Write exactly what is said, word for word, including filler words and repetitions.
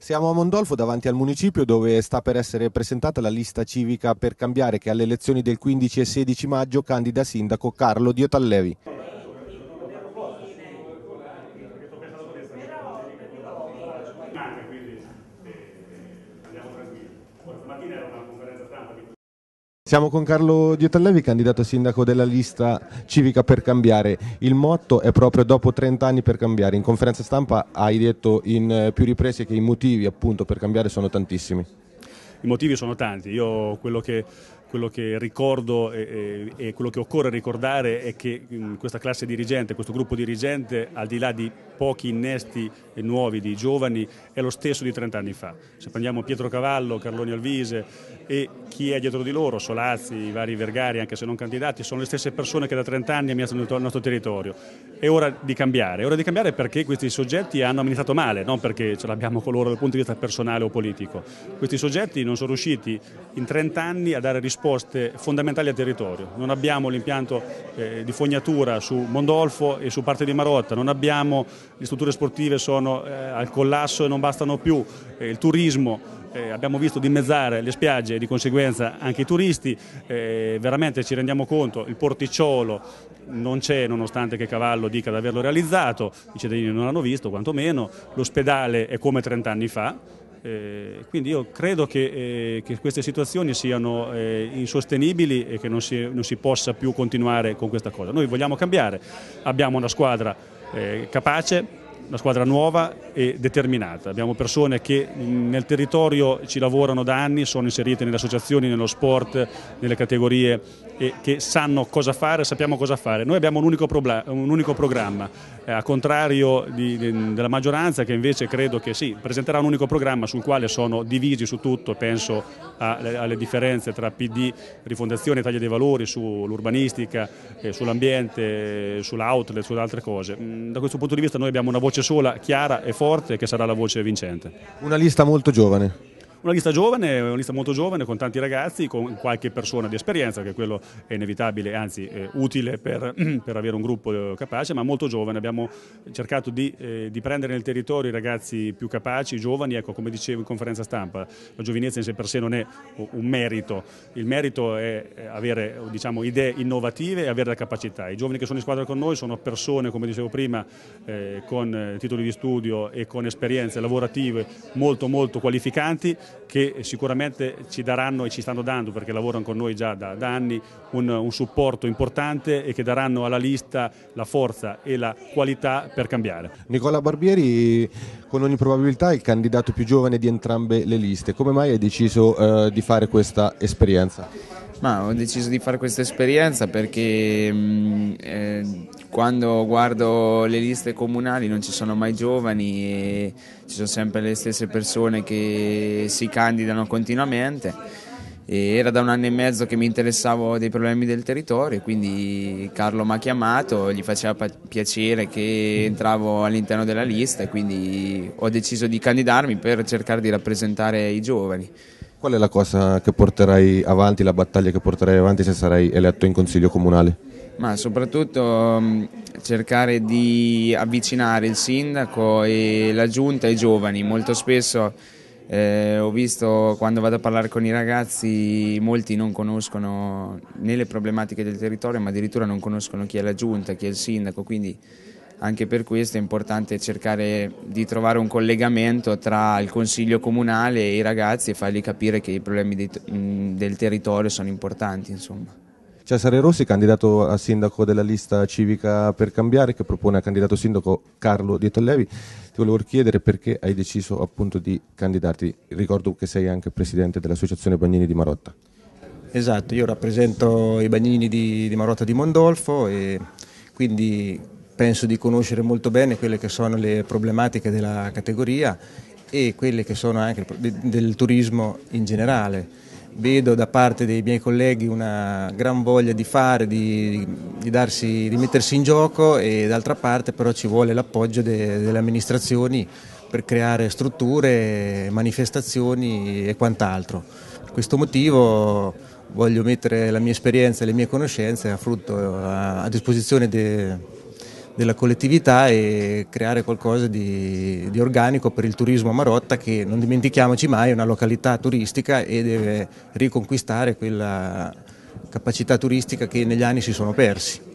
Siamo a Mondolfo davanti al municipio dove sta per essere presentata la lista civica per cambiare che alle elezioni del quindici e sedici maggio candida sindaco Carlo Diotallevi. Siamo con Carlo Diotallevi, candidato sindaco della lista civica per cambiare. Il motto è proprio dopo trenta anni per cambiare. In conferenza stampa hai detto in più riprese che i motivi appunto per cambiare sono tantissimi. I motivi sono tanti. Io quello che, quello che ricordo e, e, e quello che occorre ricordare è che questa classe dirigente, questo gruppo dirigente, al di là di pochi innesti e nuovi di giovani, è lo stesso di trenta anni fa. Se prendiamo Pietro Cavallo, Carloni Alvise e chi è dietro di loro, Solazzi, i vari Vergari, anche se non candidati, sono le stesse persone che da trenta anni amministrano il nostro territorio. È ora di cambiare, è ora di cambiare perché questi soggetti hanno amministrato male, non perché ce l'abbiamo con loro dal punto di vista personale o politico. Questi soggetti non sono riusciti in trenta anni a dare risposte fondamentali al territorio. Non abbiamo l'impianto eh, di fognatura su Mondolfo e su parte di Marotta, non abbiamo, le strutture sportive sono eh, al collasso e non bastano più, eh, il turismo. Eh, abbiamo visto dimezzare le spiagge e di conseguenza anche i turisti, eh, veramente ci rendiamo conto, il porticciolo non c'è nonostante che Cavallo dica di averlo realizzato, i cittadini non l'hanno visto quantomeno, l'ospedale è come trenta anni fa, eh, quindi io credo che, eh, che queste situazioni siano eh, insostenibili e che non si, non si possa più continuare con questa cosa. Noi vogliamo cambiare, abbiamo una squadra eh, capace, una squadra nuova e determinata. Abbiamo persone che nel territorio ci lavorano da anni, sono inserite nelle associazioni, nello sport, nelle categorie e che sanno cosa fare, sappiamo cosa fare. Noi abbiamo un unico, un unico programma, eh, a contrario di, di, della maggioranza che invece credo che sì, presenterà un unico programma sul quale sono divisi su tutto, penso a, alle differenze tra P D, Rifondazione, Italia dei Valori, sull'urbanistica, eh, sull'ambiente, sull'outlet, su altre cose. Da questo punto di vista noi abbiamo una voce chiara, chiara e forte che sarà la voce vincente. Una lista molto giovane. Una lista giovane, una lista molto giovane con tanti ragazzi, con qualche persona di esperienza, che quello è inevitabile, anzi è utile per, per avere un gruppo capace, ma molto giovane. Abbiamo cercato di, eh, di prendere nel territorio i ragazzi più capaci, giovani, ecco, come dicevo in conferenza stampa, la giovinezza in sé per sé non è un merito, il merito è avere, diciamo, idee innovative e avere la capacità. I giovani che sono in squadra con noi sono persone, come dicevo prima, eh, con titoli di studio e con esperienze lavorative molto molto qualificanti, che sicuramente ci daranno e ci stanno dando, perché lavorano con noi già da, da anni, un, un supporto importante e che daranno alla lista la forza e la qualità per cambiare. Nicola Barbieri, con ogni probabilità, è il candidato più giovane di entrambe le liste. Come mai hai deciso eh, di fare questa esperienza? Ma ho deciso di fare questa esperienza perché mh, eh, quando guardo le liste comunali non ci sono mai giovani e ci sono sempre le stesse persone che si candidano continuamente. E era da un anno e mezzo che mi interessavo dei problemi del territorio, quindi Carlo mi ha chiamato, gli faceva piacere che entravo all'interno della lista e quindi ho deciso di candidarmi per cercare di rappresentare i giovani. Qual è la cosa che porterai avanti, la battaglia che porterai avanti se sarai eletto in consiglio comunale? Ma soprattutto mh, cercare di avvicinare il sindaco e la giunta ai giovani. Molto spesso eh, ho visto, quando vado a parlare con i ragazzi, molti non conoscono né le problematiche del territorio, ma addirittura non conoscono chi è la giunta, chi è il sindaco, quindi anche per questo è importante cercare di trovare un collegamento tra il consiglio comunale e i ragazzi e fargli capire che i problemi dei, del territorio sono importanti, insomma. Cesare Rossi, candidato a sindaco della lista civica per cambiare, che propone a candidato sindaco Carlo Diotallevi. Ti volevo chiedere perché hai deciso appunto di candidarti. Ricordo che sei anche presidente dell'associazione Bagnini di Marotta. Esatto, io rappresento i Bagnini di, di Marotta di Mondolfo e quindi penso di conoscere molto bene quelle che sono le problematiche della categoria e quelle che sono anche del turismo in generale. Vedo da parte dei miei colleghi una gran voglia di fare, di, di, darsi, di mettersi in gioco e d'altra parte però ci vuole l'appoggio de, delle amministrazioni per creare strutture, manifestazioni e quant'altro. Per questo motivo voglio mettere la mia esperienza e le mie conoscenze a, frutto, a, a disposizione de, della collettività e creare qualcosa di, di organico per il turismo a Marotta, che non dimentichiamoci mai è una località turistica e deve riconquistare quella capacità turistica che negli anni si sono persi.